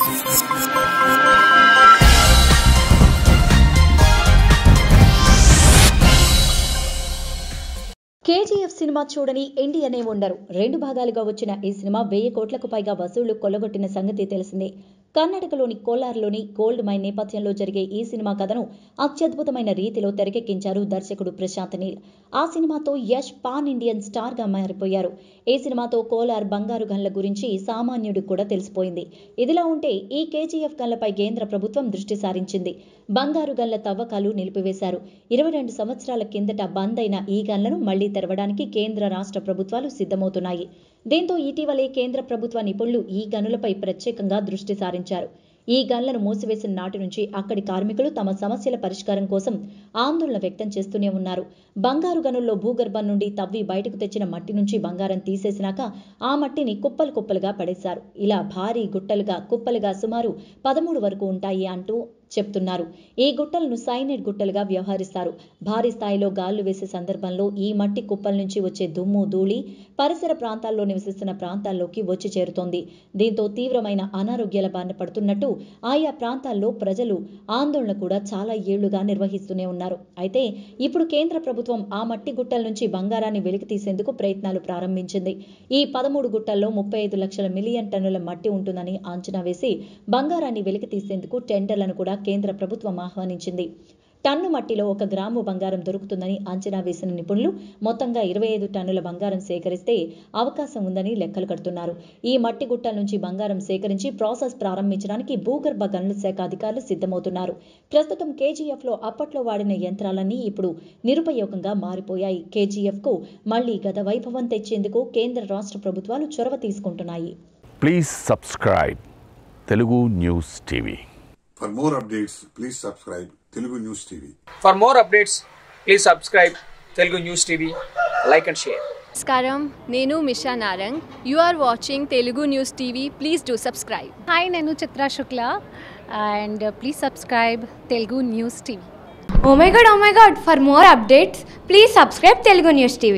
KGF cinema చూడని ఇండియనే ఉండరు. 2 భాగాలుగా వచ్చిన ఈ సినిమా 1000 కోట్లకు పైగా వసూళ్లు కొల్లగొట్టిన సంగతి తెలిసిందే. కర్ణాటకలోని కోలార్లోని గోల్డ్ మైన్ నేపథ్యంలో జరిగే ఈ సినిమా కథను అత్యద్భుతమైన రీతిలో తెరకెక్కించారు దర్శకుడు ప్రశాంత్ నీల్. ఆ సినిమాతో యష్ పాన్ ఇండియన్ స్టార్ గా మారిపోయారు. ఈ సినిమాతో కోలార్ బంగారు గన్ల గురించి సామాన్యుడికి కూడా తెలిసిపోయింది. ఇదిలా ఉంటే ఈ KGF గన్లపై కేంద్ర ప్రభుత్వం దృష్టి సారించింది. బంగారు గన్ల తవ్వకాలు నిలిపివేశారు. 22 సంవత్సరాల కిందట బంద్ అయిన ఈ గన్లను మళ్లీ తెరవడానికి కేంద్ర రాష్ట్ర ప్రభుత్వాలు సిద్ధమవుతున్నాయి. దీంతో ఇటీవలే కేంద్ర ప్రభుత్వ నిపుణులు ఈ గనులపై ప్రత్యేకంగా దృష్టి సారించారు. ఈ గన్లను మూసివేసిన నాటి నుంచి అక్కడి కార్మికులు తమ సమస్యల పరిష్కారం కోసం ఆందోళన వ్యక్తం చేస్తూనే ఉన్నారు. బంగారు గనుల్లో భూగర్భం నుండి తవ్వి బయటకు తెచ్చిన మట్టి నుంచి బంగారం తీసేసినాక ఆ మట్టిని కుప్పలు కుప్పలుగా పడేశారు. ఇలా భారీ గుట్టలుగా కుప్పలుగా సుమారు 13 వరకు ఉంటాయి అంటూ చెప్తున్నారు. ఈ గుట్టలను సైనైడ్ గుట్టలుగా వ్యవహరిస్తారు. భారీ స్థాయిలో గాళ్లు వేసే సందర్భంలో ఈ మట్టి కుప్పల నుంచి వచ్చే దుమ్ము ధూళి పరిసర ప్రాంతాల్లో నివసిస్తున్న ప్రాంతాల్లోకి వచ్చి చేరుతోంది. దీంతో తీవ్రమైన అనారోగ్యాల బారిన పడుతున్నట్టు ఆయా ప్రాంతాల్లో ప్రజలు ఆందోళన కూడా చాలా ఏళ్లుగా నిర్వహిస్తూనే ఉన్నారు. అయితే ఇప్పుడు కేంద్ర ప్రభుత్వం ఆ మట్టి గుట్టల నుంచి బంగారాన్ని వెలికి తీసేందుకు ప్రయత్నాలు ప్రారంభించింది. ఈ 13 గుట్టల్లో 35 లక్షల మిలియన్ టన్నుల మట్టి ఉంటుందని అంచనా వేసి బంగారాన్ని వెలికి తీసేందుకు టెండర్లను కూడా కేంద్ర ప్రభుత్వం ఆహ్వానించింది. టన్ను మట్టిలో 1 గ్రాము బంగారం దొరుకుతుందని అంచనా వేసిన నిపుణులు మొత్తంగా 25 టన్నుల బంగారం సేకరిస్తే అవకాశం ఉందని లెక్కలు కడుతున్నారు. ఈ మట్టి గుట్టల నుంచి బంగారం సేకరించి ప్రాసెస్ ప్రారంభించడానికి భూగర్భ గనుల శాఖ అధికారులు సిద్ధమవుతున్నారు. ప్రస్తుతం KGF లో అప్పట్లో వాడిన యంత్రాలన్నీ ఇప్పుడు నిరుపయోగంగా మారిపోయాయి. KGF కు మళ్లీ గత వైభవం తెచ్చేందుకు కేంద్ర రాష్ట్ర ప్రభుత్వాలు చొరవ తీసుకుంటున్నాయి. Please subscribe Telugunews TV. For more updates, please subscribe Telugunews TV. For more updates, please subscribe Telugunews TV, like and share. Namaskaram, Nenu Misha Narang. You are watching Telugunews TV. Please do subscribe. Hi, Nenu Chitra Shukla, and please subscribe Telugunews TV. Oh my god, for more updates, please subscribe Telugunews TV.